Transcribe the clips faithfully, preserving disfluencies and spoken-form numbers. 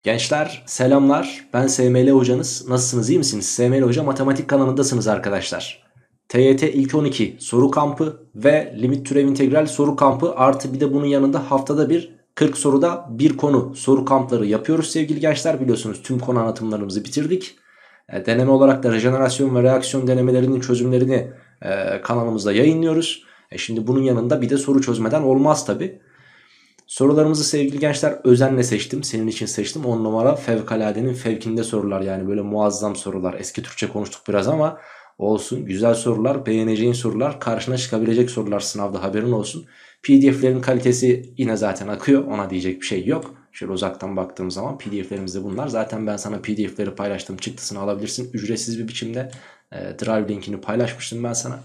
Gençler selamlar, ben S M L hocanız. Nasılsınız, iyi misiniz? S M L Hoca Matematik kanalındasınız arkadaşlar. T Y T ilk on iki soru kampı ve limit türev integral soru kampı artı bir de bunun yanında haftada bir kırk soruda bir konu soru kampları yapıyoruz sevgili gençler. Biliyorsunuz tüm konu anlatımlarımızı bitirdik. E, deneme olarak da rejenerasyon ve reaksiyon denemelerinin çözümlerini e, kanalımızda yayınlıyoruz. E, şimdi bunun yanında bir de soru çözmeden olmaz tabi. Sorularımızı sevgili gençler özenle seçtim. Senin için seçtim. on numara fevkaladenin fevkinde sorular, yani böyle muazzam sorular. Eski Türkçe konuştuk biraz ama olsun. Güzel sorular, beğeneceğin sorular, karşına çıkabilecek sorular sınavda, haberin olsun. P D F'lerin kalitesi yine zaten akıyor. Ona diyecek bir şey yok. Şöyle uzaktan baktığım zaman P D F'lerimiz de bunlar. Zaten ben sana P D F'leri paylaştım. Çıktısını alabilirsin. Ücretsiz bir biçimde. E, Drive linkini paylaşmıştım ben sana.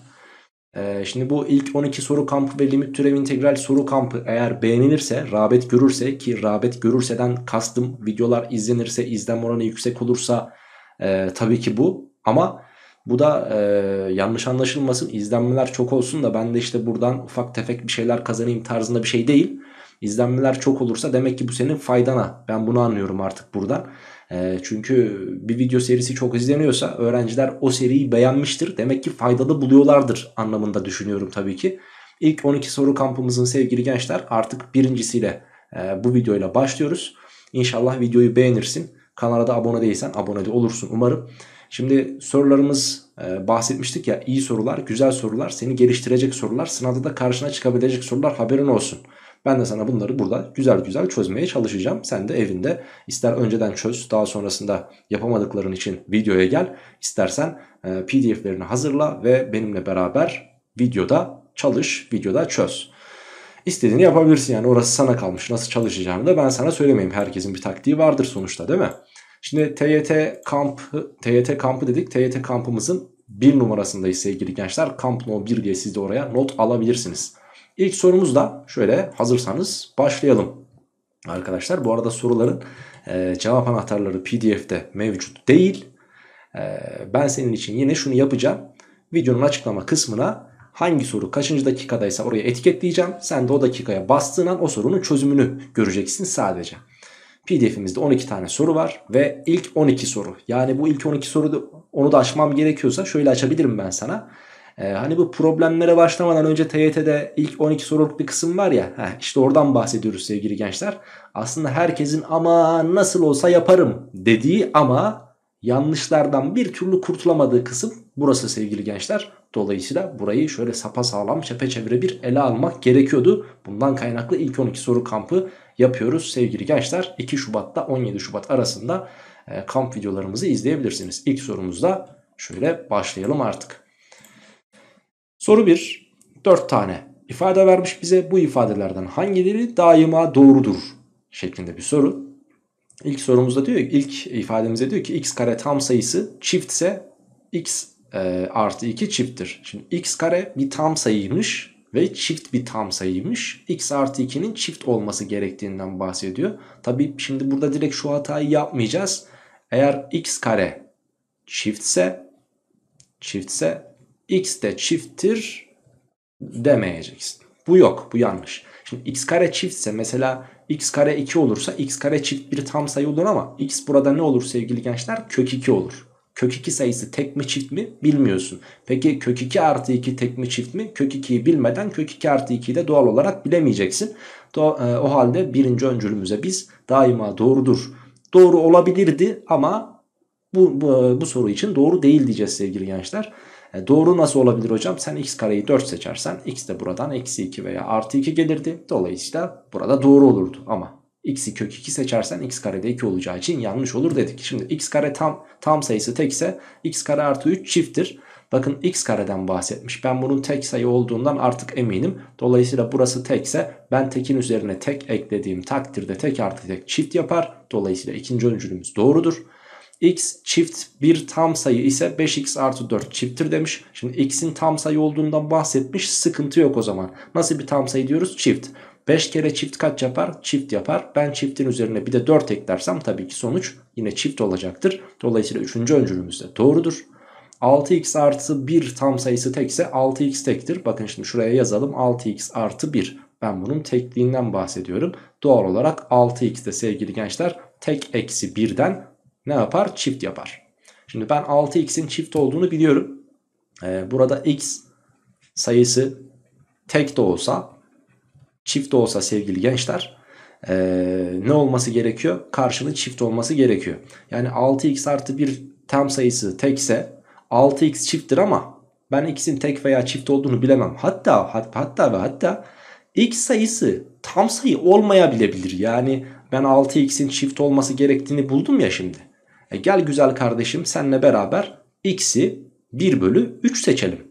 Ee, şimdi bu ilk on iki soru kampı ve limit türev integral soru kampı eğer beğenilirse, rağbet görürse, ki rağbet görürseden kastım videolar izlenirse, izlenme oranı yüksek olursa e, tabii ki bu. Ama bu da e, yanlış anlaşılmasın, izlenmeler çok olsun da ben de işte buradan ufak tefek bir şeyler kazanayım tarzında bir şey değil. İzlenmeler çok olursa demek ki bu senin faydana. Ben bunu anlıyorum artık buradan. E, çünkü bir video serisi çok izleniyorsa öğrenciler o seriyi beğenmiştir. Demek ki faydalı buluyorlardır anlamında düşünüyorum tabii ki. İlk on iki soru kampımızın sevgili gençler artık birincisiyle e, bu videoyla başlıyoruz. İnşallah videoyu beğenirsin. Kanala da abone değilsen abone de olursun umarım. Şimdi sorularımız e, bahsetmiştik ya, iyi sorular, güzel sorular, seni geliştirecek sorular, sınavda da karşına çıkabilecek sorular, haberin olsun. Ben de sana bunları burada güzel güzel çözmeye çalışacağım. Sen de evinde ister önceden çöz, daha sonrasında yapamadıkların için videoya gel. İstersen e, P D F'lerini hazırla ve benimle beraber videoda çalış, videoda çöz. İstediğini yapabilirsin, yani orası sana kalmış. Nasıl çalışacağını da ben sana söylemeyeyim. Herkesin bir taktiği vardır sonuçta, değil mi? Şimdi T Y T kampı, T Y T kampı dedik. T Y T kampımızın bir numarasındayız sevgili gençler. Kamp no bir diye siz de oraya not alabilirsiniz. İlk sorumuzda şöyle, hazırsanız başlayalım. Arkadaşlar bu arada soruların e, cevap anahtarları P D F'de mevcut değil. E, ben senin için yine şunu yapacağım. Videonun açıklama kısmına hangi soru kaçıncı dakikadaysa oraya etiketleyeceğim. Sen de o dakikaya bastığın an o sorunun çözümünü göreceksin sadece. P D F'imizde on iki tane soru var ve ilk on iki soru. Yani bu ilk on iki soruda onu da açmam gerekiyorsa şöyle açabilirim ben sana. Ee, hani bu problemlere başlamadan önce T Y T'de ilk on iki soruluk bir kısım var ya, heh, işte oradan bahsediyoruz sevgili gençler. Aslında herkesin ama nasıl olsa yaparım dediği ama yanlışlardan bir türlü kurtulamadığı kısım burası sevgili gençler. Dolayısıyla burayı şöyle sapasağlam çepeçevre bir ele almak gerekiyordu. Bundan kaynaklı ilk on iki soru kampı yapıyoruz sevgili gençler. iki Şubat'ta on yedi Şubat arasında e, kamp videolarımızı izleyebilirsiniz. İlk sorumuzda şöyle başlayalım artık. Soru bir. dört tane ifade vermiş bize. Bu ifadelerden hangileri daima doğrudur şeklinde bir soru. İlk sorumuzda diyor, ilk ifademizde diyor ki x kare tam sayısı çiftse x e, artı iki çifttir. Şimdi x kare bir tam sayıymış ve çift bir tam sayıymış. X artı ikinin çift olması gerektiğinden bahsediyor. Tabii şimdi burada direkt şu hatayı yapmayacağız. Eğer x kare çiftse çiftse x de çifttir demeyeceksin. Bu yok, bu yanlış. Şimdi x kare çiftse mesela x kare iki olursa x kare çift bir tam sayı olur ama x burada ne olur sevgili gençler? Kök iki olur. Kök iki sayısı tek mi çift mi bilmiyorsun. Peki kök iki artı iki tek mi çift mi? Kök ikiyi bilmeden kök iki artı ikiyi de doğal olarak bilemeyeceksin. O halde birinci öncülümüze biz daima doğrudur. Doğru olabilirdi ama bu, bu, bu soru için doğru değil diyeceğiz sevgili gençler. E doğru nasıl olabilir hocam? Sen x kareyi dört seçersen x de buradan eksi iki veya artı iki gelirdi. Dolayısıyla burada doğru olurdu ama x'i kök iki seçersen x karede iki olacağı için yanlış olur dedik. Şimdi x kare tam tam sayısı tekse x kare artı üç çifttir. Bakın x kareden bahsetmiş. Ben bunun tek sayı olduğundan artık eminim. Dolayısıyla burası tekse ben tekin üzerine tek eklediğim takdirde tek artı tek çift yapar. Dolayısıyla ikinci öncülümüz doğrudur. X çift bir tam sayı ise beş x artı dört çifttir demiş. Şimdi x'in tam sayı olduğundan bahsetmiş, sıkıntı yok o zaman. Nasıl bir tam sayı diyoruz? Çift. beş kere çift kaç yapar? Çift yapar. Ben çiftin üzerine bir de dört eklersem tabii ki sonuç yine çift olacaktır. Dolayısıyla üçüncü öncülümüz de doğrudur. altı x artı bir tam sayısı tekse altı x tektir. Bakın şimdi şuraya yazalım, altı x artı bir. Ben bunun tekliğinden bahsediyorum. Doğal olarak altı x de sevgili gençler tek eksi birden ne yapar? Çift yapar. Şimdi ben altı x'in çift olduğunu biliyorum. Ee, burada x sayısı tek de olsa, çift de olsa sevgili gençler, ee, ne olması gerekiyor? Karşılığı çift olması gerekiyor. Yani altı x artı bir tam sayısı tekse altı x çifttir ama ben x'in tek veya çift olduğunu bilemem. Hatta hatta, hatta ve hatta x sayısı tam sayı olmayabilebilir. Yani ben altı x'in çift olması gerektiğini buldum ya şimdi. E gel güzel kardeşim, senle beraber x'i bir bölü üç seçelim.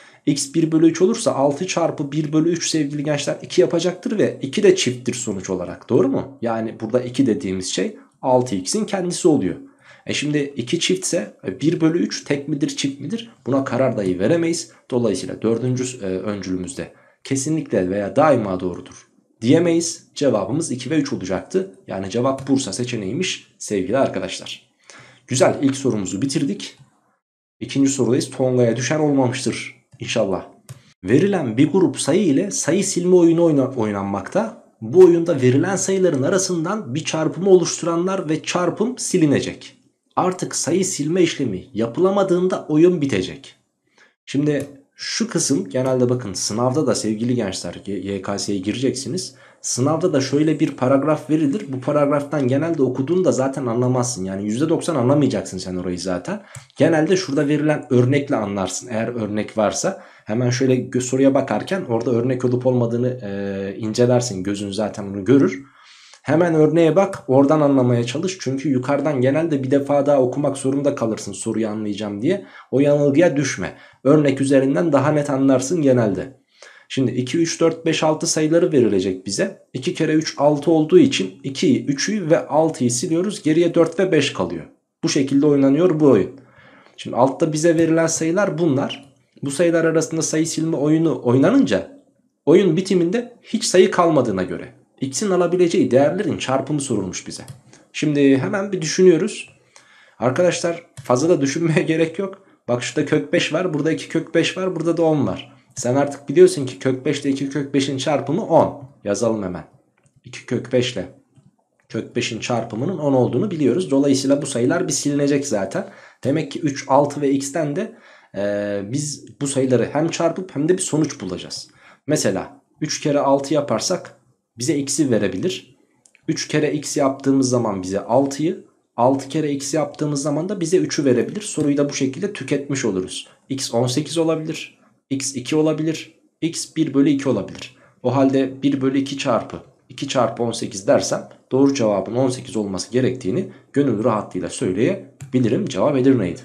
X bir bölü üç olursa altı çarpı bir bölü üç sevgili gençler iki yapacaktır ve iki de çifttir sonuç olarak, doğru mu? Yani burada iki dediğimiz şey altı x'in kendisi oluyor. E şimdi iki çiftse bir bölü üç tek midir çift midir? Buna karar dahi veremeyiz. Dolayısıyla dördüncü e, öncülümüzde kesinlikle veya daima doğrudur diyemeyiz. Cevabımız iki ve üç olacaktı. Yani cevap Bursa seçeneğiymiş sevgili arkadaşlar. Güzel, ilk sorumuzu bitirdik. İkinci sorudayız. Tonga'ya düşen olmamıştır İnşallah. Verilen bir grup sayı ile sayı silme oyunu oynanmakta. Bu oyunda verilen sayıların arasından bir çarpımı oluşturanlar ve çarpım silinecek. Artık sayı silme işlemi yapılamadığında oyun bitecek. Şimdi şu kısım genelde bakın sınavda da sevgili gençler, Y K S'ye gireceksiniz. Sınavda da şöyle bir paragraf verilir. Bu paragraftan genelde okuduğunu zaten anlamazsın. Yani yüzde doksan anlamayacaksın sen orayı zaten. Genelde şurada verilen örnekle anlarsın. Eğer örnek varsa hemen şöyle soruya bakarken orada örnek olup olmadığını e, incelersin. Gözün zaten onu görür. Hemen örneğe bak, oradan anlamaya çalış. Çünkü yukarıdan genelde bir defa daha okumak zorunda kalırsın soruyu anlayacağım diye. O yanılgıya düşme. Örnek üzerinden daha net anlarsın genelde. Şimdi iki, üç, dört, beş, altı sayıları verilecek bize. iki kere üç altı olduğu için ikiyi, üçü ve altıyı siliyoruz. Geriye dört ve beş kalıyor. Bu şekilde oynanıyor bu oyun. Şimdi altta bize verilen sayılar bunlar. Bu sayılar arasında sayı silme oyunu oynanınca oyun bitiminde hiç sayı kalmadığına göre x'in alabileceği değerlerin çarpımı sorulmuş bize. Şimdi hemen bir düşünüyoruz. Arkadaşlar fazla da düşünmeye gerek yok. Bak şurada kök beş var, burada iki kök beş var, burada da on var. Sen artık biliyorsun ki kök beş ile iki kök beşin çarpımı on. Yazalım hemen. iki kök beş ile kök beşin çarpımının on olduğunu biliyoruz. Dolayısıyla bu sayılar bir silinecek zaten. Demek ki üç, altı ve x'ten de e, biz bu sayıları hem çarpıp hem de bir sonuç bulacağız. Mesela üç kere altı yaparsak bize x'i verebilir. üç kere x yaptığımız zaman bize altıyı, altı kere x yaptığımız zaman da bize üçü verebilir. Soruyu da bu şekilde tüketmiş oluruz. X on sekiz olabilir. X iki olabilir. X bir bölü iki olabilir. O halde bir bölü iki çarpı iki çarpı on sekiz dersem doğru cevabın on sekiz olması gerektiğini gönül rahatlığıyla söyleyebilirim. Cevap Edirne'ydi.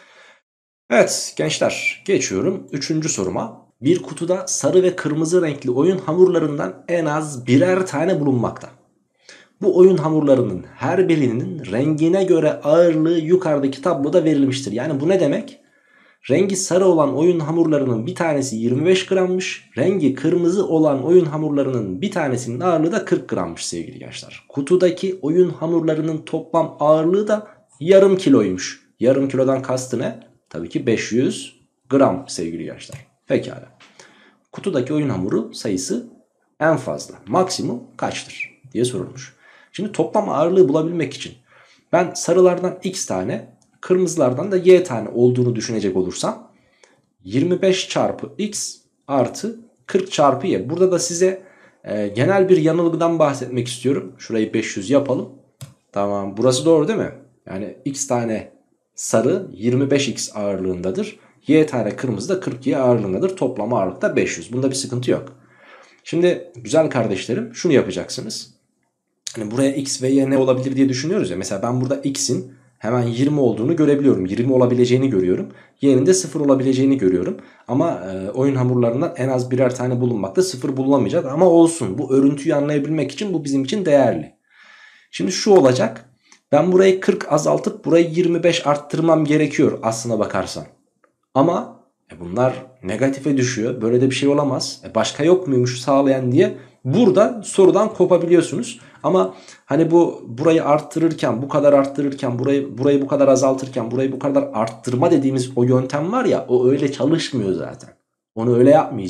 Evet gençler, geçiyorum üçüncü soruma. Bir kutuda sarı ve kırmızı renkli oyun hamurlarından en az birer tane bulunmakta. Bu oyun hamurlarının her birinin rengine göre ağırlığı yukarıdaki tabloda verilmiştir. Yani bu ne demek? Rengi sarı olan oyun hamurlarının bir tanesi yirmi beş grammış. Rengi kırmızı olan oyun hamurlarının bir tanesinin ağırlığı da kırk grammış sevgili gençler. Kutudaki oyun hamurlarının toplam ağırlığı da yarım kiloymuş. Yarım kilodan kastı ne? Tabii ki beş yüz gram sevgili gençler. Pekala. Kutudaki oyun hamuru sayısı en fazla, maksimum kaçtır diye sorulmuş. Şimdi toplam ağırlığı bulabilmek için ben sarılardan x tane, kırmızılardan da y tane olduğunu düşünecek olursam yirmi beş çarpı x artı kırk çarpı y. Burada da size e, genel bir yanılgıdan bahsetmek istiyorum. Şurayı beş yüz yapalım. Tamam, burası doğru değil mi? Yani x tane sarı yirmi beş x ağırlığındadır. Y tane kırmızı da kırk y ağırlığındadır. Toplam ağırlık da beş yüz. Bunda bir sıkıntı yok. Şimdi güzel kardeşlerim şunu yapacaksınız. Hani buraya x ve y ne olabilir diye düşünüyoruz ya. Mesela ben burada x'in hemen yirmi olduğunu görebiliyorum. yirmi olabileceğini görüyorum. Y'nin de sıfır olabileceğini görüyorum. Ama e, oyun hamurlarından en az birer tane bulunmakta, sıfır bulunamayacak. Ama olsun, bu örüntüyü anlayabilmek için bu bizim için değerli. Şimdi şu olacak. Ben burayı kırk azaltıp burayı yirmi beş arttırmam gerekiyor aslına bakarsan. Ama e, bunlar negatife düşüyor. Böyle de bir şey olamaz. E, başka yok muymuş sağlayan diye burada sorudan kopabiliyorsunuz. Ama hani bu burayı arttırırken, bu kadar arttırırken, burayı burayı bu kadar azaltırken, burayı bu kadar arttırma dediğimiz o yöntem var ya, o öyle çalışmıyor zaten. Onu öyle yapmayacaksın.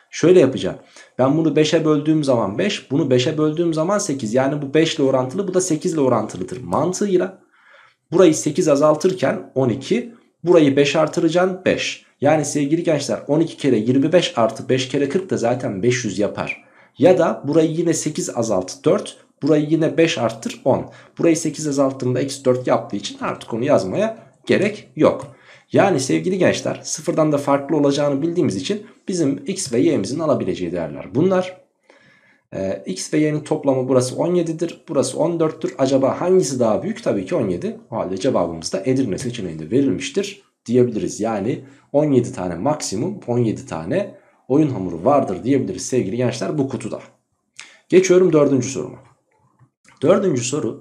Şöyle yapacağım. Ben bunu beşe böldüğüm zaman beş, bunu beşe böldüğüm zaman sekiz. Yani bu beş ile orantılı, bu da sekiz ile orantılıdır mantığıyla. Burayı sekiz azaltırken on iki, burayı beş artıracaksın beş. Yani sevgili gençler on iki kere yirmi beş artı beş kere kırk da zaten beş yüz yapar. Ya da burayı yine sekiz azalt dört, burayı yine beş arttır on. Burayı sekiz azalttığımda eksi dört yaptığı için artık onu yazmaya gerek yok. Yani sevgili gençler sıfırdan da farklı olacağını bildiğimiz için bizim x ve y'mizin alabileceği değerler bunlar. Ee, x ve y'nin toplamı burası on yedidir. Burası on dörttür. Acaba hangisi daha büyük? Tabii ki on yedi. O halde cevabımız da Edirne seçeneğinde verilmiştir diyebiliriz. Yani on yedi tane maksimum, on yedi tane oyun hamuru vardır diyebiliriz sevgili gençler bu kutuda. Geçiyorum dördüncü soruma. Dördüncü soru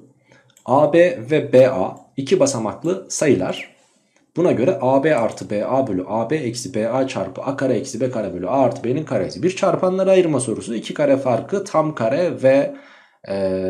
A B ve B A iki basamaklı sayılar. Buna göre A B artı B A bölü A B eksi B A çarpı A kare eksi B kare bölü A artı B'nin karesi. Bir çarpanları ayırma sorusu. İki kare farkı, tam kare ve e,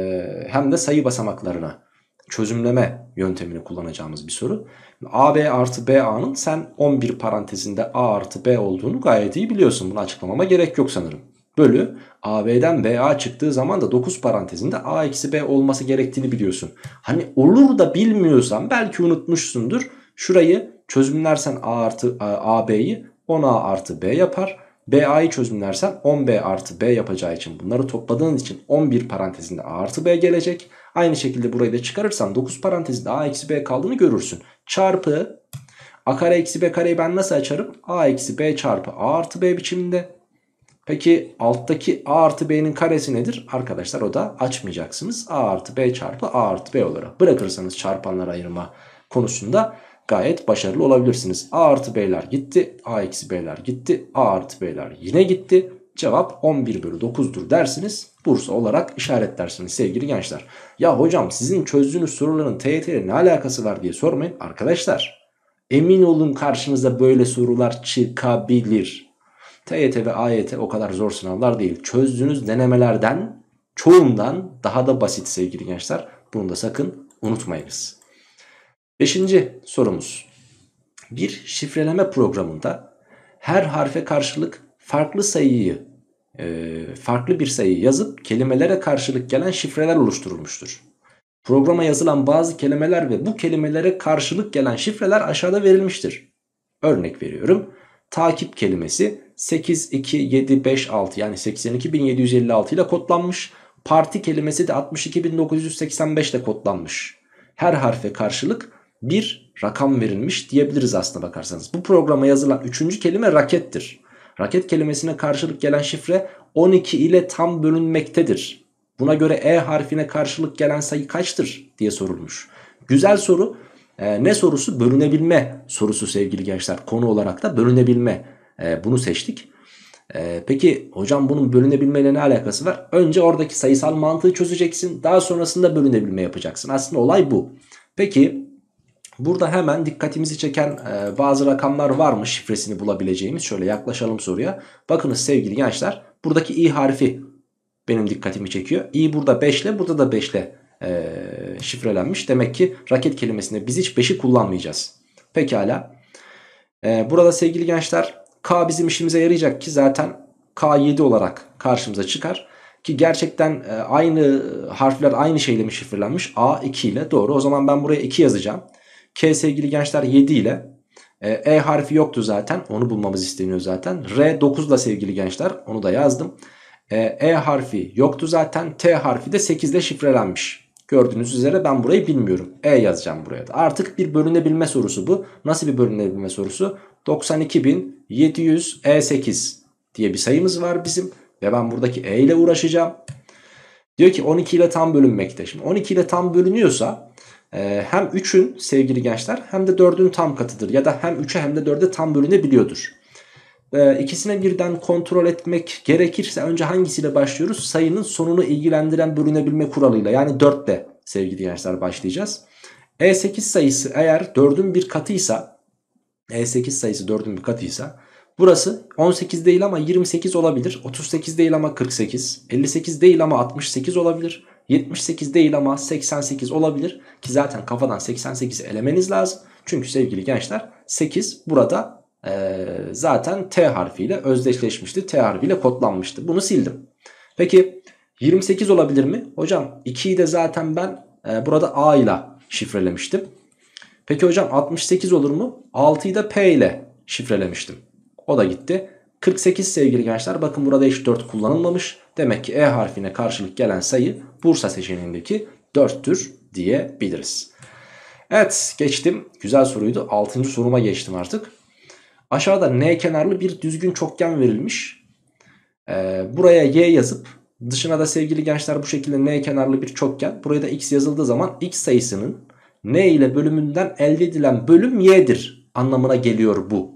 hem de sayı basamaklarına çözümleme yöntemini kullanacağımız bir soru. A B artı B A'nın sen on bir parantezinde A artı B olduğunu gayet iyi biliyorsun. Bunu açıklamama gerek yok sanırım. Bölü A B'den B A çıktığı zaman da dokuz parantezinde A eksi B olması gerektiğini biliyorsun. Hani olur da bilmiyorsan belki unutmuşsundur. Şurayı çözümlersen A artı A B'yi on A artı B yapar. B A'yı çözümlersen on B artı B yapacağı için bunları topladığın için on bir parantezinde A artı B gelecek. Aynı şekilde burayı da çıkarırsan dokuz parantezinde A eksi B kaldığını görürsün. Çarpı A kare eksi B kareyi ben nasıl açarım? A eksi B çarpı A artı B biçiminde. Peki alttaki A artı B'nin karesi nedir? Arkadaşlar o da açmayacaksınız. A artı B çarpı A artı B olarak bırakırsanız çarpanlar ayırma konusunda gayet başarılı olabilirsiniz. A artı B'ler gitti. A eksi B'ler gitti. A artı B'ler yine gitti. Cevap on bir bölü dokuzdur dersiniz. Bursa olarak işaretlersiniz sevgili gençler. Ya hocam sizin çözdüğünüz soruların T Y T ile ne alakası var diye sormayın. Arkadaşlar emin olun karşınıza böyle sorular çıkabilir. T Y T ve A Y T o kadar zor sınavlar değil. Çözdüğünüz denemelerden çoğundan daha da basit sevgili gençler. Bunu da sakın unutmayınız. Beşinci sorumuz. Bir şifreleme programında her harfe karşılık farklı sayıyı, e, farklı bir sayıyı yazıp kelimelere karşılık gelen şifreler oluşturulmuştur. Programa yazılan bazı kelimeler ve bu kelimelere karşılık gelen şifreler aşağıda verilmiştir. Örnek veriyorum. Takip kelimesi sekiz iki yedi beş altı yani seksen iki bin yedi yüz elli altı ile kodlanmış. Parti kelimesi de altmış iki bin dokuz yüz seksen beş ile kodlanmış. Her harfe karşılık bir rakam verilmiş diyebiliriz aslına bakarsanız. Bu programa yazılan üçüncü kelime rakettir. Raket kelimesine karşılık gelen şifre on iki ile tam bölünmektedir. Buna göre E harfine karşılık gelen sayı kaçtır diye sorulmuş. Güzel soru. Ee, ne sorusu? Bölünebilme sorusu sevgili gençler. Konu olarak da bölünebilme. Ee, bunu seçtik. Ee, peki hocam bunun bölünebilmeyle ne alakası var? Önce oradaki sayısal mantığı çözeceksin. Daha sonrasında bölünebilme yapacaksın. Aslında olay bu. Peki burada hemen dikkatimizi çeken e, bazı rakamlar var mı şifresini bulabileceğimiz? Şöyle yaklaşalım soruya. Bakınız sevgili gençler. Buradaki i harfi benim dikkatimi çekiyor. i burada beş ile, burada da beş ile e, şifrelenmiş. Demek ki raket kelimesinde biz hiç beşi kullanmayacağız. Pekala. E, burada sevgili gençler K bizim işimize yarayacak ki zaten K yedi olarak karşımıza çıkar. Ki gerçekten e, aynı harfler aynı şeyle mi şifrelenmiş? A iki ile, doğru. O zaman ben buraya iki yazacağım. K sevgili gençler yedi ile. E, e harfi yoktu zaten. Onu bulmamız isteniyor zaten. R dokuz ile sevgili gençler. Onu da yazdım. E, e harfi yoktu zaten. T harfi de sekiz ile şifrelenmiş. Gördüğünüz üzere ben burayı bilmiyorum. E yazacağım buraya da. Artık bir bölünebilme sorusu bu. Nasıl bir bölünebilme sorusu? doksan iki bin yedi yüz E sekiz diye bir sayımız var bizim. Ve ben buradaki E ile uğraşacağım. Diyor ki on iki ile tam bölünmekte. Şimdi on iki ile tam bölünüyorsa e, hem üçün sevgili gençler hem de dördün tam katıdır. Ya da hem üçe hem de dörde tam bölünebiliyordur. E, ikisine birden kontrol etmek gerekirse önce hangisiyle başlıyoruz? Sayının sonunu ilgilendiren bölünebilme kuralıyla, yani dört ile sevgili gençler başlayacağız. E sekiz sayısı eğer dördün bir katıysa, E sekiz sayısı dördün bir katıysa burası on sekiz değil ama yirmi sekiz olabilir. otuz sekiz değil ama kırk sekiz. elli sekiz değil ama altmış sekiz olabilir. yetmiş sekiz değil ama seksen sekiz olabilir. Ki zaten kafadan seksen sekizi elemeniz lazım. Çünkü sevgili gençler sekiz burada e, zaten T harfiyle özdeşleşmişti. T harfiyle kodlanmıştı. Bunu sildim. Peki yirmi sekiz olabilir mi? Hocam ikiyi de zaten ben e, burada A ile şifrelemiştim. Peki hocam altmış sekiz olur mu? altıyı da P ile şifrelemiştim. O da gitti. kırk sekiz sevgili gençler, bakın burada eşit dört kullanılmamış. Demek ki E harfine karşılık gelen sayı Bursa seçeneğindeki dörttür diyebiliriz. Evet, geçtim. Güzel soruydu. altıncı soruma geçtim artık. Aşağıda N kenarlı bir düzgün çokgen verilmiş. Ee, buraya Y yazıp dışına da sevgili gençler bu şekilde N kenarlı bir çokgen. Buraya da X yazıldığı zaman X sayısının N ile bölümünden elde edilen bölüm Y'dir anlamına geliyor bu.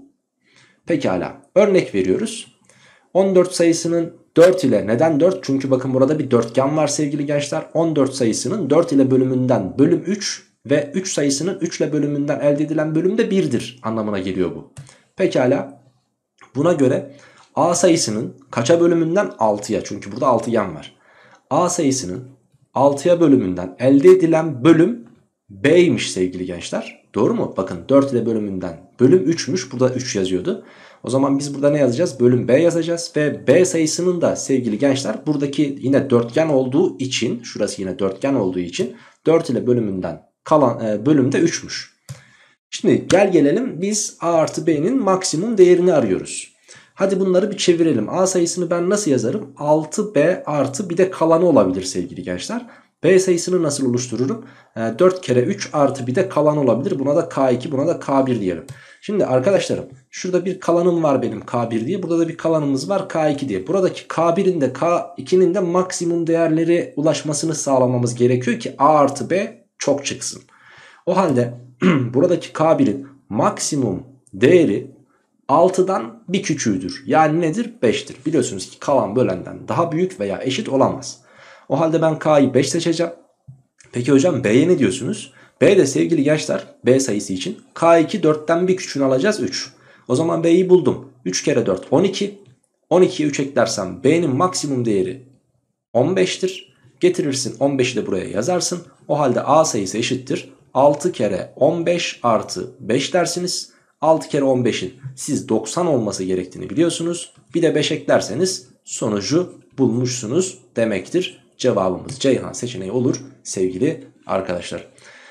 Pekala, örnek veriyoruz. on dört sayısının dört ile, neden dört? Çünkü bakın burada bir dörtgen var sevgili gençler. on dört sayısının dört ile bölümünden bölüm üç ve üç sayısının üç ile bölümünden elde edilen bölüm de birdir anlamına geliyor bu. Pekala, buna göre A sayısının kaça bölümünden? altıya, çünkü burada altıgen var. A sayısının altıya bölümünden elde edilen bölüm B'ymiş sevgili gençler. Doğru mu? Bakın dört ile bölümünden bölüm üçmüş. Burada üç yazıyordu. O zaman biz burada ne yazacağız? Bölüm B yazacağız. Ve B sayısının da sevgili gençler buradaki yine dörtgen olduğu için, şurası yine dörtgen olduğu için dört ile bölümünden kalan e, bölüm de üçmüş. Şimdi gel gelelim biz A artı B'nin maksimum değerini arıyoruz. Hadi bunları bir çevirelim. A sayısını ben nasıl yazarım? altı B artı bir de kalanı olabilir sevgili gençler. B sayısını nasıl oluştururum? E, dört kere üç artı bir de kalan olabilir. Buna da K iki, buna da K bir diyelim. Şimdi arkadaşlarım şurada bir kalanım var benim K bir diye. Burada da bir kalanımız var K iki diye. Buradaki K birin de K ikinin de maksimum değerleri ulaşmasını sağlamamız gerekiyor ki A artı B çok çıksın. O halde buradaki K birin maksimum değeri altıdan bir küçüğüdür. Yani nedir? beştir. Biliyorsunuz ki kalan bölenden daha büyük veya eşit olamaz. O halde ben K'yı beş seçeceğim. Peki hocam B'ye ne diyorsunuz? B de sevgili gençler B sayısı için K iki dörtten bir küçüğünü alacağız üç. O zaman B'yi buldum. üç kere dört on iki. on ikiye üç eklersem B'nin maksimum değeri on beştir. Getirirsin on beşi de buraya yazarsın. O halde A sayısı eşittir altı kere on beş artı beş dersiniz. altı kere on beşin siz doksan olması gerektiğini biliyorsunuz. Bir de beş eklerseniz sonucu bulmuşsunuz demektir. Cevabımız Ceyhan seçeneği olur sevgili arkadaşlar.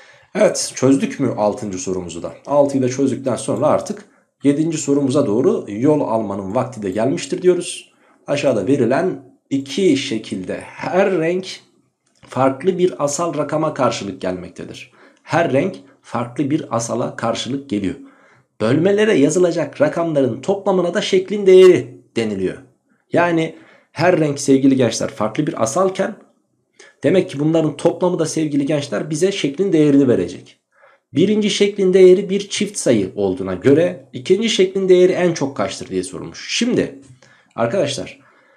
Evet, çözdük mü altıncı sorumuzu da? altıyı da çözdükten sonra artık yedinci sorumuza doğru yol almanın vakti de gelmiştir diyoruz. Aşağıda verilen iki şekilde her renk farklı bir asal rakama karşılık gelmektedir. Her renk farklı bir asala karşılık geliyor. Bölmelere yazılacak rakamların toplamına da şeklin değeri deniliyor. Yani her renk sevgili gençler farklı bir asalken demek ki bunların toplamı da sevgili gençler bize şeklin değerini verecek. Birinci şeklin değeri bir çift sayı olduğuna göre ikinci şeklin değeri en çok kaçtır diye sorulmuş. Şimdi arkadaşlar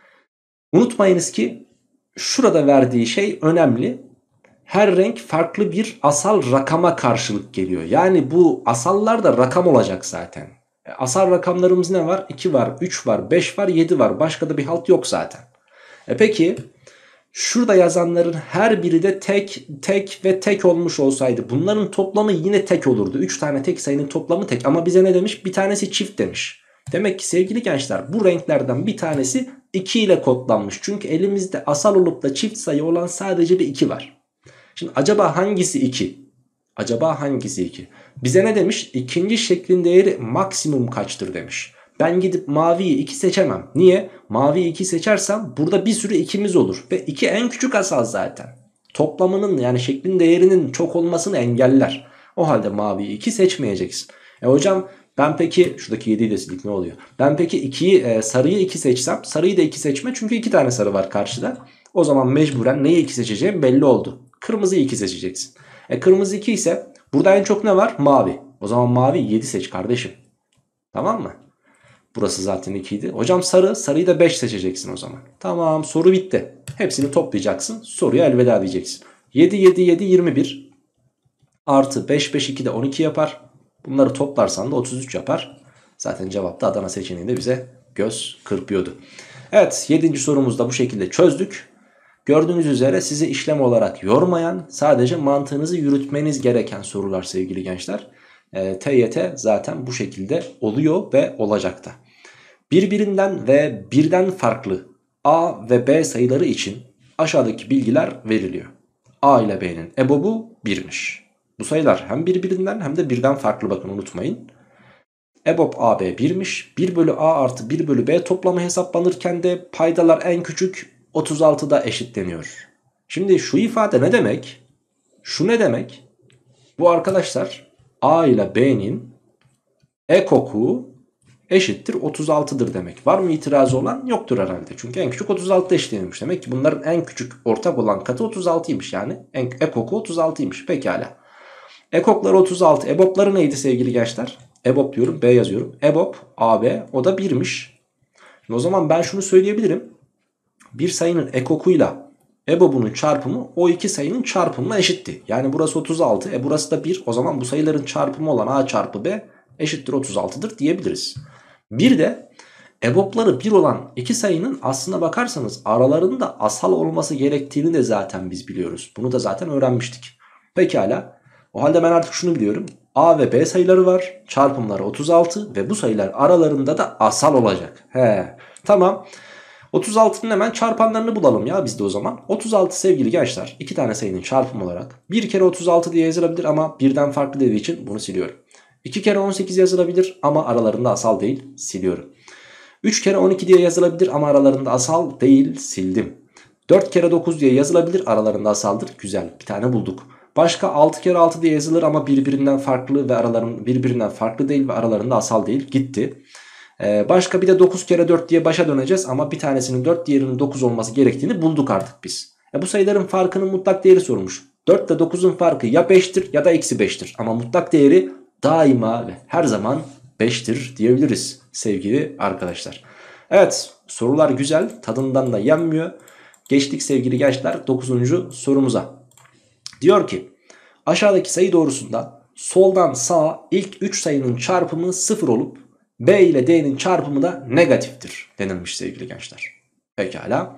unutmayınız ki şurada verdiği şey önemli. Her renk farklı bir asal rakama karşılık geliyor. Yani bu asallar da rakam olacak zaten. Asal rakamlarımız ne var? iki var, üç var, beş var, yedi var. Başka da bir halt yok zaten. E peki şurada yazanların her biri de tek, tek ve tek olmuş olsaydı bunların toplamı yine tek olurdu. üç tane tek sayının toplamı tek ama bize ne demiş? Bir tanesi çift demiş. Demek ki sevgili gençler bu renklerden bir tanesi iki ile kodlanmış. Çünkü elimizde asal olup da çift sayı olan sadece bir iki var. Şimdi acaba hangisi iki? Acaba hangisi iki? Bize ne demiş? İkinci şeklin değeri maksimum kaçtır demiş. Ben gidip maviyi iki seçemem. Niye? Maviyi iki seçersem burada bir sürü ikimiz olur. Ve iki en küçük asal zaten. Toplamının yani şeklin değerinin çok olmasını engeller. O halde maviyi iki seçmeyeceksin. E hocam ben peki şuradaki yediyi de sildik ne oluyor? Ben peki ikiyi e, sarıyı iki seçsem sarıyı da iki seçme çünkü iki tane sarı var karşıda. O zaman mecburen neyi iki seçeceğim belli oldu. Kırmızıyı iki seçeceksin. E kırmızı iki ise burada en çok ne var? Mavi. O zaman mavi yedi seç kardeşim. Tamam mı? Burası zaten iki idi. Hocam sarı. Sarıyı da beş seçeceksin o zaman. Tamam, soru bitti. Hepsini toplayacaksın. Soruya elveda diyeceksin. yedi, yedi, yedi, yirmi bir. Artı beş, beş, iki de on iki yapar. Bunları toplarsan da otuz üç yapar. Zaten cevapta Adana seçeneğinde bize göz kırpıyordu. Evet, yedinci sorumuzu da bu şekilde çözdük. Gördüğünüz üzere sizi işlem olarak yormayan, sadece mantığınızı yürütmeniz gereken sorular sevgili gençler. E, T Y T zaten bu şekilde oluyor ve olacak da. Birbirinden ve birden farklı A ve B sayıları için aşağıdaki bilgiler veriliyor. A ile B'nin ebobu birmiş. Bu sayılar hem birbirinden hem de birden farklı, bakın unutmayın. EBOB A B birmiş. bir bölü A artı bir bölü B toplamı hesaplanırken de paydalar en küçük otuz altıda eşitleniyor. Şimdi şu ifade ne demek? Şu ne demek? Bu arkadaşlar A ile B'nin ekoku eşittir otuz altıdır demek. Var mı itirazı olan? Yoktur herhalde. Çünkü en küçük otuz altıda eşitlenmiş. Demek ki bunların en küçük ortak olan katı otuz altıymış yani. En, ekoku otuz altıymış. Pekala. Ekokları otuz altı. EBOB'ları neydi sevgili gençler? EBOB diyorum, B yazıyorum. EBOB A B, o da birmiş. Şimdi o zaman ben şunu söyleyebilirim. Bir sayının ekokuyla EBOB'unun çarpımı o iki sayının çarpımına eşitti. Yani burası otuz altı, e burası da bir. O zaman bu sayıların çarpımı olan A çarpı B eşittir otuz altıdır diyebiliriz. Bir de EBOB'ları bir olan iki sayının aslına bakarsanız aralarında asal olması gerektiğini de zaten biz biliyoruz. Bunu da zaten öğrenmiştik. Pekala. O halde ben artık şunu biliyorum. A ve B sayıları var. Çarpımları otuz altı ve bu sayılar aralarında da asal olacak. He. Tamam. otuz altının hemen çarpanlarını bulalım ya biz de o zaman. otuz altı sevgili gençler, iki tane sayının çarpımı olarak bir kere otuz altı diye yazılabilir ama birden farklı dediği için bunu siliyorum. iki kere on sekiz yazılabilir ama aralarında asal değil, siliyorum. üç kere on iki diye yazılabilir ama aralarında asal değil, sildim. dört kere dokuz diye yazılabilir, aralarında asaldır, güzel, bir tane bulduk. Başka altı kere altı diye yazılır ama birbirinden farklı ve aralarında birbirinden farklı değil ve aralarında asal değil, gitti. Ee, başka bir de dokuz kere dört diye başa döneceğiz ama bir tanesinin dört, diğerinin dokuz olması gerektiğini bulduk artık biz. E bu sayıların farkının mutlak değeri sormuş. dört ile dokuzun farkı ya beştir ya da eksi beştir ama mutlak değeri daima ve her zaman beştir diyebiliriz sevgili arkadaşlar. Evet, sorular güzel, tadından da yenmiyor. Geçtik sevgili gençler dokuzuncu sorumuza. Diyor ki aşağıdaki sayı doğrusunda soldan sağa ilk üç sayının çarpımı sıfır olup B ile D'nin çarpımı da negatiftir denilmiş sevgili gençler. Pekala.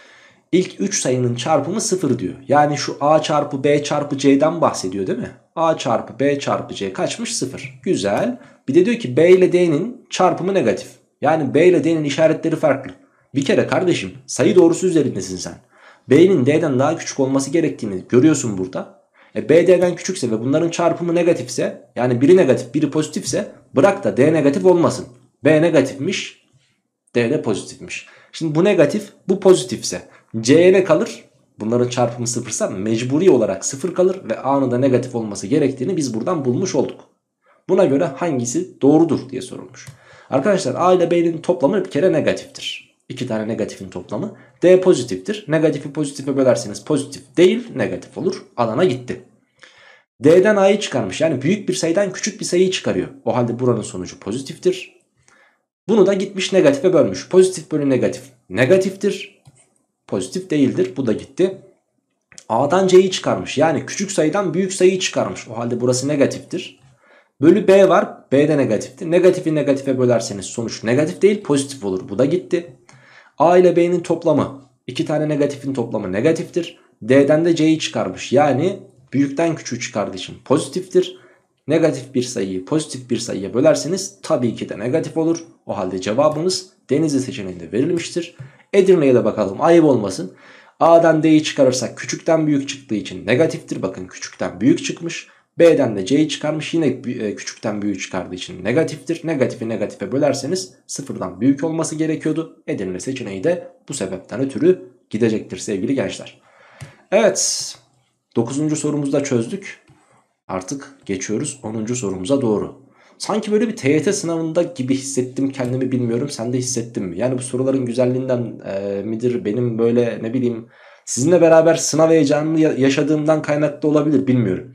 İlk üç sayının çarpımı sıfır diyor. Yani şu A çarpı B çarpı C'den bahsediyor değil mi? A çarpı B çarpı C kaçmış? sıfır. Güzel. Bir de diyor ki B ile D'nin çarpımı negatif. Yani B ile D'nin işaretleri farklı. Bir kere kardeşim sayı doğrusu üzerindesin sen. B'nin D'den daha küçük olması gerektiğini görüyorsun burada. E B D'den küçükse ve bunların çarpımı negatifse, yani biri negatif biri pozitifse bırak da D negatif olmasın. B negatifmiş, D de pozitifmiş. Şimdi bu negatif, bu pozitifse C'ye ne kalır? Bunların çarpımı sıfırsa mecburi olarak sıfır kalır ve A'nın da negatif olması gerektiğini biz buradan bulmuş olduk. Buna göre hangisi doğrudur diye sorulmuş. Arkadaşlar A ile B'nin toplamı bir kere negatiftir. İki tane negatifin toplamı. D pozitiftir. Negatifi pozitife bölerseniz pozitif değil, negatif olur. Alana gitti. D'den A'yı çıkarmış. Yani büyük bir sayıdan küçük bir sayıyı çıkarıyor. O halde buranın sonucu pozitiftir. Bunu da gitmiş negatife bölmüş. Pozitif bölü negatif negatiftir. Pozitif değildir. Bu da gitti. A'dan C'yi çıkarmış. Yani küçük sayıdan büyük sayıyı çıkarmış. O halde burası negatiftir. Bölü B var. B de negatiftir. Negatifi negatife bölerseniz sonuç negatif değil, pozitif olur. Bu da gitti. A ile B'nin toplamı, iki tane negatifin toplamı negatiftir. D'den de C'yi çıkarmış. Yani büyükten küçüğü çıkardığı için pozitiftir. Negatif bir sayıyı pozitif bir sayıya bölerseniz tabii ki de negatif olur. O halde cevabımız Denizli seçeneğinde verilmiştir. Edirne'ye de bakalım, ayıp olmasın. A'dan D'yi çıkarırsak küçükten büyük çıktığı için negatiftir. Bakın küçükten büyük çıkmış. B'den de C'yi çıkarmış, yine küçükten büyük çıkardığı için negatiftir. Negatifi negatife bölerseniz sıfırdan büyük olması gerekiyordu. Edirne seçeneği de bu sebepten ötürü gidecektir sevgili gençler. Evet, dokuzuncu sorumuzu da çözdük. Artık geçiyoruz onuncu sorumuza doğru. Sanki böyle bir T Y T sınavında gibi hissettim kendimi, bilmiyorum sen de hissettin mi? Yani bu soruların güzelliğinden e, midir, benim böyle ne bileyim sizinle beraber sınav heyecanını yaşadığımdan kaynaklı olabilir, bilmiyorum.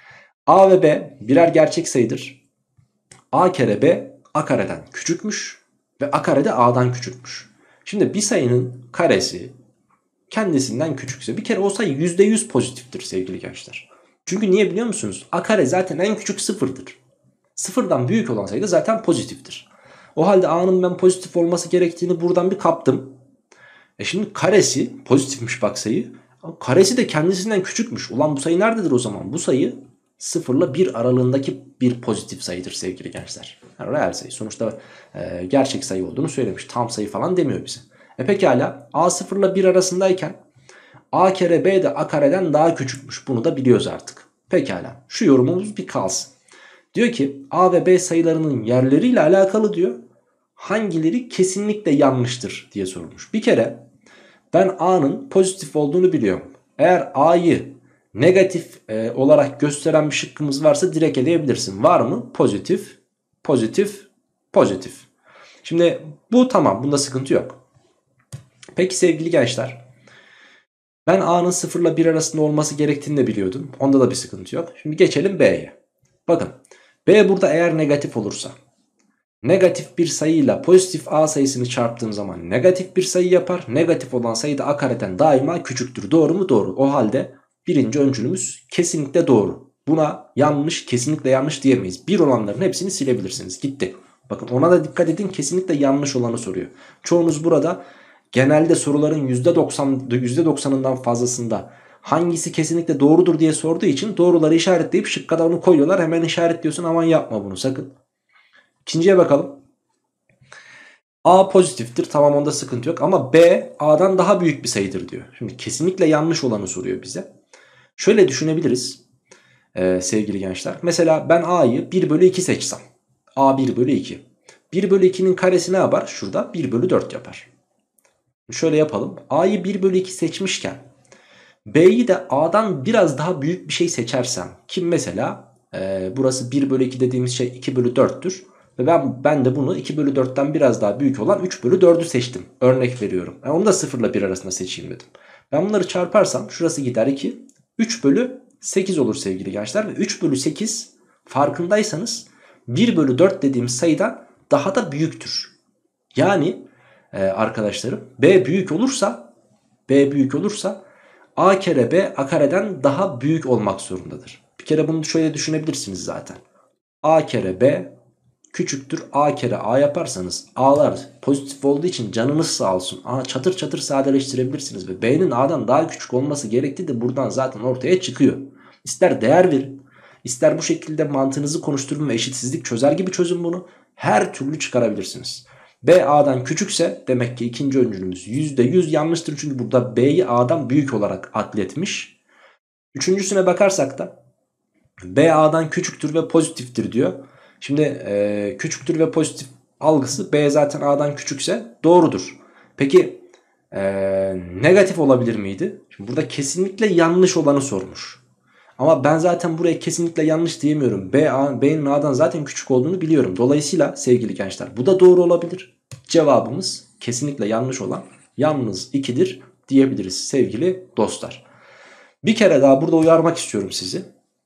A ve B birer gerçek sayıdır. A kere B A kareden küçükmüş ve A kare de A'dan küçükmüş. Şimdi bir sayının karesi kendisinden küçükse bir kere o sayı yüzde yüz pozitiftir sevgili gençler. Çünkü niye biliyor musunuz? A kare zaten en küçük sıfırdır. Sıfırdan büyük olan sayı da zaten pozitiftir. O halde A'nın ben pozitif olması gerektiğini buradan bir kaptım. E şimdi karesi pozitifmiş bak sayı. Karesi de kendisinden küçükmüş. Ulan bu sayı nerededir o zaman? Bu sayı sıfır ile bir aralığındaki bir pozitif sayıdır sevgili gençler. Yani reel sayı sonuçta e, gerçek sayı olduğunu söylemiş. Tam sayı falan demiyor bize. E pekala a sıfır ile bir arasındayken a kere b de a kareden daha küçükmüş. Bunu da biliyoruz artık. Pekala şu yorumumuz bir kalsın. Diyor ki a ve b sayılarının yerleriyle alakalı diyor. Hangileri kesinlikle yanlıştır diye sorulmuş. Bir kere ben a'nın pozitif olduğunu biliyorum. Eğer a'yı negatif e, olarak gösteren bir şıkkımız varsa direkt eleyebilirsin. Var mı? Pozitif, pozitif, pozitif. Şimdi bu tamam, bunda sıkıntı yok. Peki sevgili gençler, ben a'nın sıfır ile bir arasında olması gerektiğini de biliyordum. Onda da bir sıkıntı yok. Şimdi geçelim b'ye. Bakın b burada eğer negatif olursa, negatif bir sayıyla pozitif a sayısını çarptığım zaman negatif bir sayı yapar. Negatif olan sayı da a kareden daima küçüktür. Doğru mu? Doğru. O halde birinci öncülümüz kesinlikle doğru. Buna yanlış, kesinlikle yanlış diyemeyiz. Bir olanların hepsini silebilirsiniz. Gitti. Bakın ona da dikkat edin, kesinlikle yanlış olanı soruyor. Çoğunuz burada genelde soruların yüzde doksan, yüzde doksanından fazlasında hangisi kesinlikle doğrudur diye sorduğu için doğruları işaretleyip şıkkada onu koyuyorlar. Hemen işaretliyorsun, aman yapma bunu sakın. İkinciye bakalım. A pozitiftir, tamam, onda sıkıntı yok ama B A'dan daha büyük bir sayıdır diyor. Şimdi kesinlikle yanlış olanı soruyor bize. Şöyle düşünebiliriz ee, sevgili gençler. Mesela ben A'yı bir bölü iki seçsem. A bir bölü iki. bir bölü ikinin karesi ne yapar? Şurada bir bölü dört yapar. Şöyle yapalım. A'yı bir bölü iki seçmişken B'yi de A'dan biraz daha büyük bir şey seçersem. Kim mesela? Ee, burası bir bölü iki dediğimiz şey iki bölü dörttür. Ve ben, ben de bunu iki bölü dörtten biraz daha büyük olan üç bölü dördü seçtim. Örnek veriyorum. Yani onu da sıfır ile bir arasında seçeyim dedim. Ben bunları çarparsam şurası gider iki. üç bölü sekiz olur sevgili gençler. Ve üç bölü sekiz farkındaysanız bir bölü dört dediğimiz sayıdan daha da büyüktür. Yani e, arkadaşlarım B büyük olursa B büyük olursa A kere B A kareden daha büyük olmak zorundadır. Bir kere bunu şöyle düşünebilirsiniz zaten. A kere B küçüktür A kere A yaparsanız A'lar pozitif olduğu için canınız sağ olsun. A çatır çatır sadeleştirebilirsiniz ve B'nin A'dan daha küçük olması gerektiği de buradan zaten ortaya çıkıyor. İster değer verin, ister bu şekilde mantığınızı konuşturun ve eşitsizlik çözer gibi çözün bunu. Her türlü çıkarabilirsiniz. B A'dan küçükse demek ki ikinci öncülümüz yüzde yüz yanlıştır. Çünkü burada B'yi A'dan büyük olarak adletmiş. Üçüncüsüne bakarsak da B A'dan küçüktür ve pozitiftir diyor. Şimdi e, küçüktür ve pozitif algısı B zaten A'dan küçükse doğrudur. Peki e, negatif olabilir miydi? Şimdi burada kesinlikle yanlış olanı sormuş. Ama ben zaten buraya kesinlikle yanlış diyemiyorum. B, A, B'nin A'dan zaten küçük olduğunu biliyorum. Dolayısıyla sevgili gençler bu da doğru olabilir. Cevabımız kesinlikle yanlış olan yalnız ikidir diyebiliriz sevgili dostlar. Bir kere daha burada uyarmak istiyorum sizi.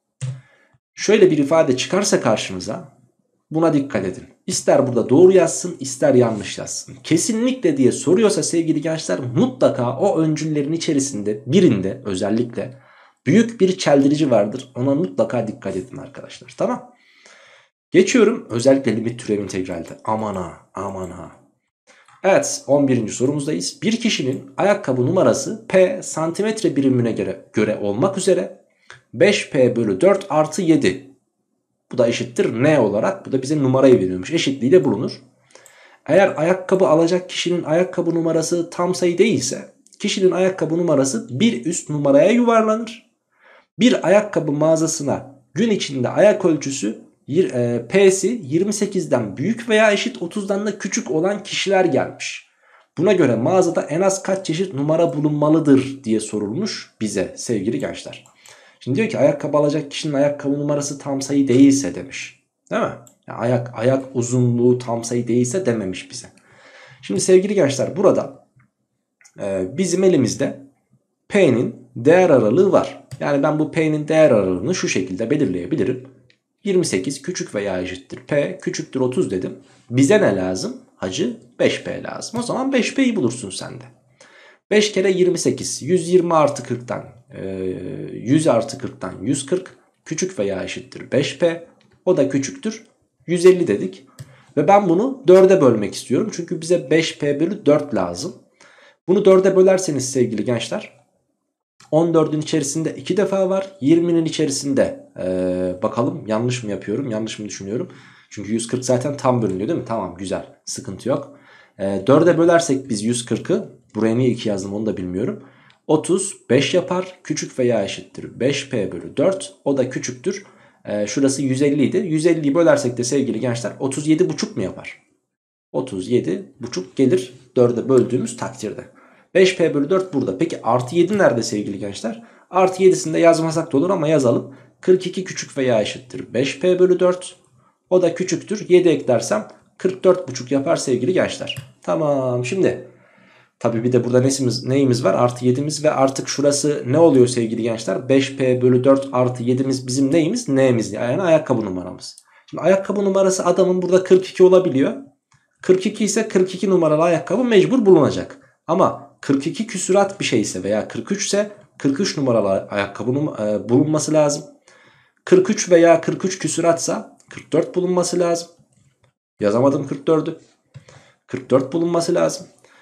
Şöyle bir ifade çıkarsa karşınıza buna dikkat edin. İster burada doğru yazsın, ister yanlış yazsın. Kesinlikle diye soruyorsa sevgili gençler mutlaka o öncüllerin içerisinde birinde özellikle büyük bir çeldirici vardır. Ona mutlaka dikkat edin arkadaşlar. Tamam. Geçiyorum özellikle limit türev integralde. Aman ha, aman ha. Evet, on birinci sorumuzdayız. Bir kişinin ayakkabı numarası P santimetre birimine göre, göre olmak üzere beş P bölü dört artı yedi. Bu da eşittir N olarak. Bu da bize numarayı veriyormuş. Eşitliğiyle bulunur. Eğer ayakkabı alacak kişinin ayakkabı numarası tam sayı değilse kişinin ayakkabı numarası bir üst numaraya yuvarlanır. Bir ayakkabı mağazasına gün içinde ayak ölçüsü P'si yirmi sekizden büyük veya eşit otuzdan da küçük olan kişiler gelmiş. Buna göre mağazada en az kaç çeşit numara bulunmalıdır diye sorulmuş bize sevgili gençler. Şimdi diyor ki ayakkabı alacak kişinin ayakkabı numarası tam sayı değilse demiş. Değil mi? Yani ayak, ayak uzunluğu tam sayı değilse dememiş bize. Şimdi sevgili gençler burada e, bizim elimizde P'nin değer aralığı var. Yani ben bu P'nin değer aralığını şu şekilde belirleyebilirim. yirmi sekiz küçük veya eşittir P küçüktür otuz dedim. Bize ne lazım? Hacı beş P lazım. O zaman beş P'yi bulursun sen de. beş kere yirmi sekiz yüz yirmi artı kırktan yüz artı kırktan yüz kırk küçük veya eşittir beş P. O da küçüktür yüz elli dedik. Ve ben bunu dörde bölmek istiyorum. Çünkü bize beş P bölü dört lazım. Bunu dörde bölerseniz sevgili gençler on dördün içerisinde iki defa var. yirminin içerisinde Ee, bakalım yanlış mı yapıyorum, yanlış mı düşünüyorum. Çünkü yüz kırk zaten tam bölünüyor değil mi? Tamam, güzel, sıkıntı yok. Ee, dörde bölersek biz yüz kırkı, buraya niye iki yazdım onu da bilmiyorum. otuz beş yapar, küçük veya eşittir beş P bölü dört, o da küçüktür. Ee, şurası yüz elli idi. yüz elliyi bölersek de sevgili gençler otuz yedi buçuk mu yapar? otuz yedi buçuk gelir dörde böldüğümüz takdirde. beş P bölü dört burada. Peki artı yedi nerede sevgili gençler? Artı yedisini de yazmasak da olur ama yazalım. kırk iki küçük veya eşittir beş P bölü dört. O da küçüktür. yedi eklersem kırk dört buçuk yapar sevgili gençler. Tamam, şimdi tabii bir de burada nesimiz, neyimiz var? Artı yedimiz ve artık şurası ne oluyor sevgili gençler? beş P bölü dört artı yedimiz bizim neyimiz? N'miz, yani ayakkabı numaramız. Şimdi ayakkabı numarası adamın burada kırk iki olabiliyor. kırk iki ise kırk iki numaralı ayakkabı mecbur bulunacak. Ama kırk iki küsurat bir şeyse veya kırk üç ise kırk üç numaralı ayakkabının e, bulunması lazım. kırk üç veya kırk üç küsuratsa kırk dört bulunması lazım. Yazamadım kırk dördü. kırk dört bulunması lazım.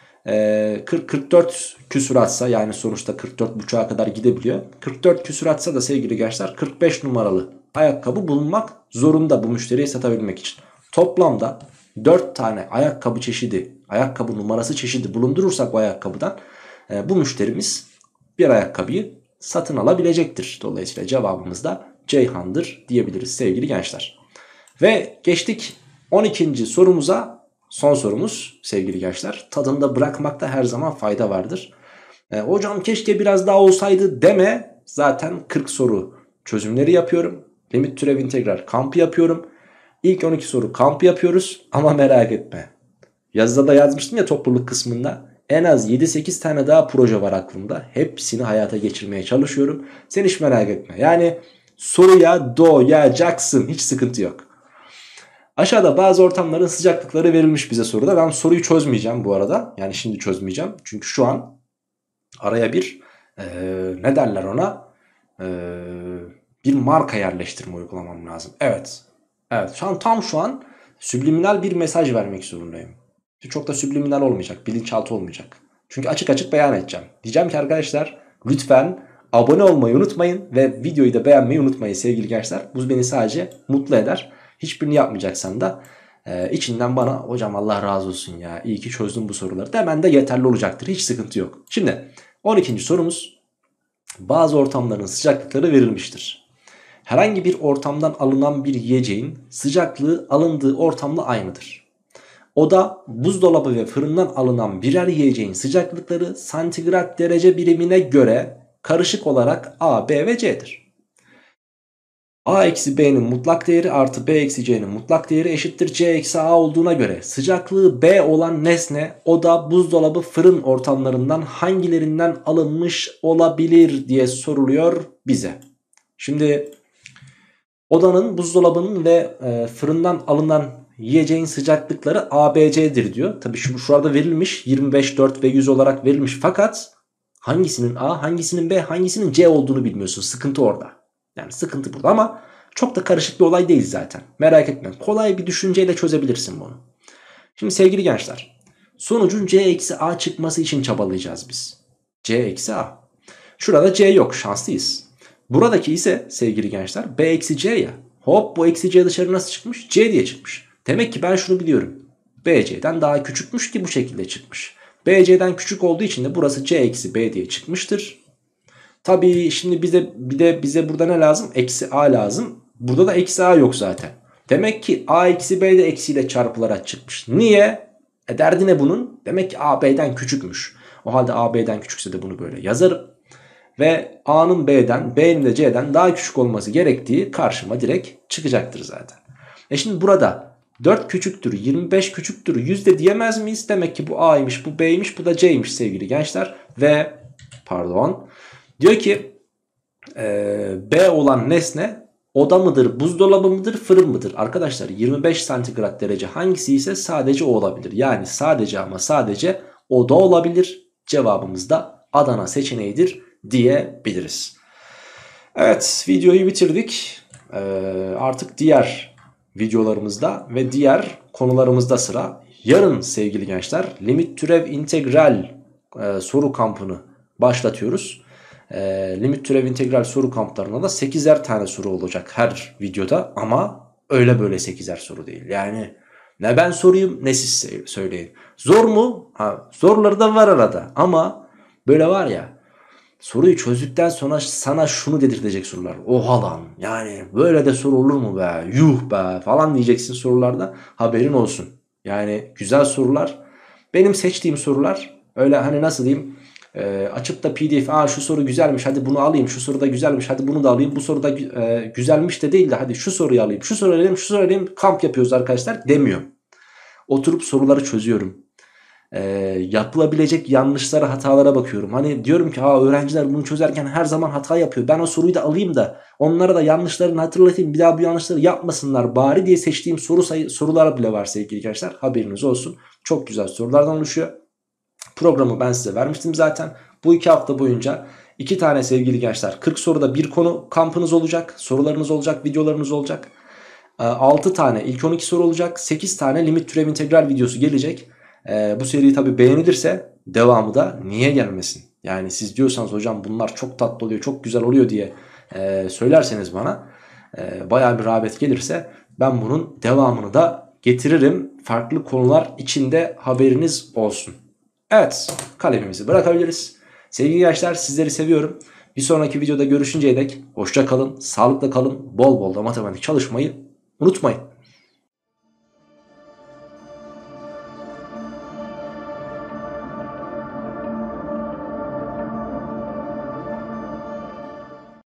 E, kırk kırk dört küsuratsa, yani sonuçta kırk dört buçuğa kadar gidebiliyor. kırk dört küsuratsa da sevgili gençler kırk beş numaralı ayakkabı bulunmak zorunda bu müşteriye satabilmek için. Toplamda dört tane ayakkabı çeşidi, ayakkabı numarası çeşidi bulundurursak bu ayakkabıdan e, bu müşterimiz bir ayakkabıyı satın alabilecektir. Dolayısıyla cevabımız da Ceyhan'dır diyebiliriz sevgili gençler. Ve geçtik on ikinci sorumuza. Son sorumuz sevgili gençler. Tadında bırakmakta her zaman fayda vardır. E, hocam keşke biraz daha olsaydı deme. Zaten kırk soru çözümleri yapıyorum. Limit türev integral kampı yapıyorum. İlk on iki soru kampı yapıyoruz ama merak etme. Yazıda da yazmıştım ya, topluluk kısmında. En az yedi sekiz tane daha proje var aklımda. Hepsini hayata geçirmeye çalışıyorum. Sen hiç merak etme. Yani soruya doyacaksın. Hiç sıkıntı yok. Aşağıda bazı ortamların sıcaklıkları verilmiş bize soruda. Ben soruyu çözmeyeceğim bu arada. Yani şimdi çözmeyeceğim. Çünkü şu an araya bir ee, ne derler ona? Ee, bir marka yerleştirme uygulamam lazım. Evet. Evet, şu an tam şu an subliminal bir mesaj vermek zorundayım. Çok da subliminal olmayacak, bilinçaltı olmayacak. Çünkü açık açık beyan edeceğim. Diyeceğim ki arkadaşlar lütfen abone olmayı unutmayın ve videoyu da beğenmeyi unutmayın sevgili gençler. Bu beni sadece mutlu eder. Hiçbirini yapmayacaksan da e, içinden bana hocam Allah razı olsun ya, iyi ki çözdüm bu soruları demen de yeterli olacaktır. Hiç sıkıntı yok. Şimdi on ikinci sorumuz, bazı ortamların sıcaklıkları verilmiştir. Herhangi bir ortamdan alınan bir yiyeceğin sıcaklığı alındığı ortamla aynıdır. O da buzdolabı ve fırından alınan birer yiyeceğin sıcaklıkları santigrat derece birimine göre karışık olarak A, B ve C'dir. A eksi B'nin mutlak değeri artı B eksi C'nin mutlak değeri eşittir C eksi A olduğuna göre sıcaklığı B olan nesne, o da buzdolabı fırın ortamlarından hangilerinden alınmış olabilir diye soruluyor bize. Şimdi odanın, buzdolabının ve e, fırından alınan yiyeceğin sıcaklıkları A B C'dir diyor. Tabii şu şurada verilmiş, yirmi beş, dört ve yüz olarak verilmiş, fakat hangisinin A, hangisinin B, hangisinin C olduğunu bilmiyorsun. Sıkıntı orada. Yani sıkıntı burada ama çok da karışık bir olay değil zaten. Merak etme. Kolay bir düşünceyle çözebilirsin bunu. Şimdi sevgili gençler, sonucun C eksi A çıkması için çabalayacağız biz. C eksi A. Şurada C yok, şanslıyız. Buradaki ise sevgili gençler B eksi C ya. Hop, bu eksi C dışarı nasıl çıkmış? C diye çıkmış. Demek ki ben şunu biliyorum. B C'den daha küçükmüş ki bu şekilde çıkmış. B C'den küçük olduğu için de burası C eksi B diye çıkmıştır. Tabii şimdi bize bir de bize burada ne lazım? Eksi A lazım. Burada da eksi A yok zaten. Demek ki A eksi B de eksiyle çarpılarak çıkmış. Niye? E derdi ne bunun? Demek ki A B'den küçükmüş. O halde A B'den küçükse de bunu böyle yazarım. Ve A'nın B'den, B'nin de C'den daha küçük olması gerektiği karşıma direkt çıkacaktır zaten. E şimdi burada dört küçüktür, yirmi beş küçüktür, yüz de diyemez miyiz? Demek ki bu A'ymış, bu B'ymiş, bu da C'ymiş sevgili gençler. Ve pardon, diyor ki e, B olan nesne oda mıdır, buzdolabı mıdır, fırın mıdır? Arkadaşlar yirmi beş santigrat derece hangisi ise sadece o olabilir. Yani sadece ama sadece oda olabilir. Cevabımız da Adana seçeneğidir diyebiliriz. Evet, videoyu bitirdik. Ee, artık diğer videolarımızda ve diğer konularımızda sıra. Yarın sevgili gençler limit türev integral e, soru kampını başlatıyoruz. E, limit türev integral soru kamplarında da sekizer tane soru olacak her videoda, ama öyle böyle sekizer soru değil. Yani ne ben sorayım ne siz söyleyin. Zor mu? Ha, zorları da var arada, ama böyle var ya, soruyu çözdükten sonra sana şunu dedirtecek sorular. Oha lan, yani böyle de soru olur mu be, yuh be falan diyeceksin sorularda, haberin olsun. Yani güzel sorular, benim seçtiğim sorular, öyle hani nasıl diyeyim, e, açıp da P D F, aa şu soru güzelmiş hadi bunu alayım, şu soru da güzelmiş hadi bunu da alayım, bu soru da e, güzelmiş de değil de hadi şu soruyu alayım, şu soruyu alayım, şu soruyu alayım, kamp yapıyoruz arkadaşlar demiyor. Oturup soruları çözüyorum. E, yapılabilecek yanlışlara, hatalara bakıyorum. Hani diyorum ki ha, öğrenciler bunu çözerken her zaman hata yapıyor, ben o soruyu da alayım da onlara da yanlışlarını hatırlatayım, bir daha bu yanlışları yapmasınlar bari diye seçtiğim soru sayı, sorular bile var sevgili gençler, haberiniz olsun. Çok güzel sorulardan oluşuyor. Programı ben size vermiştim zaten. Bu iki hafta boyunca iki tane sevgili gençler kırk soruda bir konu kampınız olacak. Sorularınız olacak, videolarınız olacak. altı tane ilk on iki soru olacak. sekiz tane limit türev integral videosu gelecek. Bu seri tabi beğenilirse devamı da niye gelmesin? Yani siz diyorsanız hocam bunlar çok tatlı oluyor, çok güzel oluyor diye söylerseniz bana, bayağı bir rağbet gelirse ben bunun devamını da getiririm. Farklı konular içinde, haberiniz olsun. Evet, kalemimizi bırakabiliriz. Sevgili gençler, sizleri seviyorum. Bir sonraki videoda görüşünceye dek hoşça kalın, sağlıkla kalın, bol bol da matematik çalışmayı unutmayın.